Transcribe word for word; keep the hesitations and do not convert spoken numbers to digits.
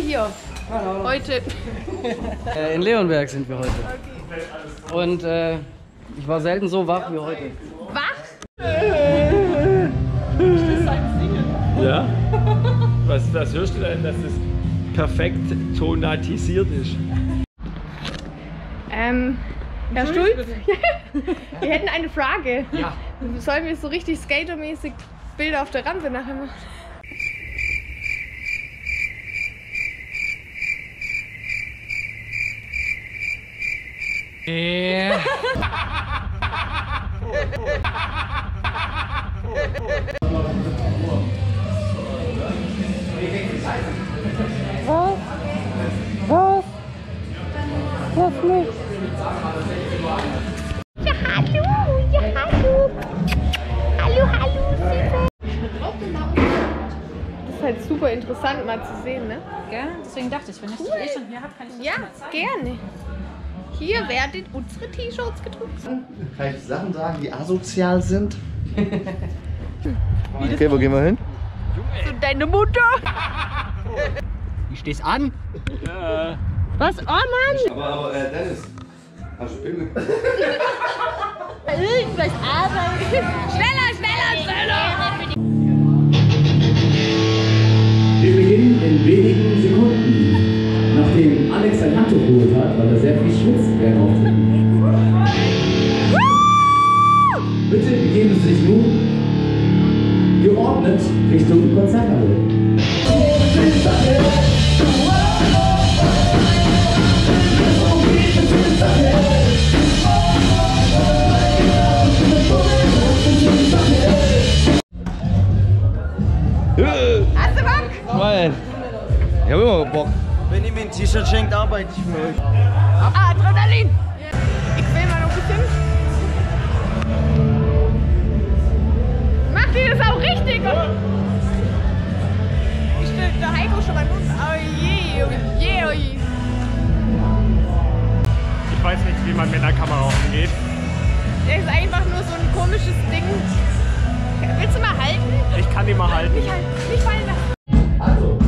hier? Hallo. Heute. Äh, in Leonberg sind wir heute. Okay. Und äh, ich war selten so wach wie heute. Wach? Ja? Was, was hörst du denn, dass das perfekt tonatisiert ist? Ähm, Herr Schulz, wir hätten eine Frage. Ja. Sollen wir so richtig skatermäßig Bilder auf der Rampe nachher machen? Yeah. Was? Was? Was nicht? Ja, hallo! Ja, hallo! Hallo, hallo, Süße! Das ist halt super interessant mal zu sehen, ne? Gell? Deswegen dachte ich, wenn ich Cool. die eh schon hier habe, kann ich das Ja, schon mal zeigen. gerne. Hier werden unsere T-Shirts gedruckt. Kann ich Sachen sagen, die asozial sind? Okay, wo gehen wir hin? So deine Mutter! Ich steh's an. Ja. Was? Oh Mann! Aber, aber äh, Dennis, hast du Filme? Irgendwas arbeiten! Schneller, schneller, schneller! Wir beginnen in wenigen Sekunden. Nachdem Alex sein Handtuch geholt hat, weil er sehr viel schwitzt während Auftritten. Bitte begeben Sie sich nun geordnet Richtung Konzerthalle. Hast du Bock? Nein. Ich hab immer Bock. Wenn ihr mir ein T-Shirt schenkt, arbeite ich für euch. Ah, Adrenalin! Ich will mal noch ein bisschen. Macht ihr das auch richtig? Ich stelle der Heiko schon mal Mund. Oh je, oh je, oh je. Ich weiß nicht, wie man mit einer Kamera umgeht. Der ist einfach nur so ein komisches Ding. Willst du mal halten? Ich kann die mal halten. Nicht halten, nicht fallen lassen. Also,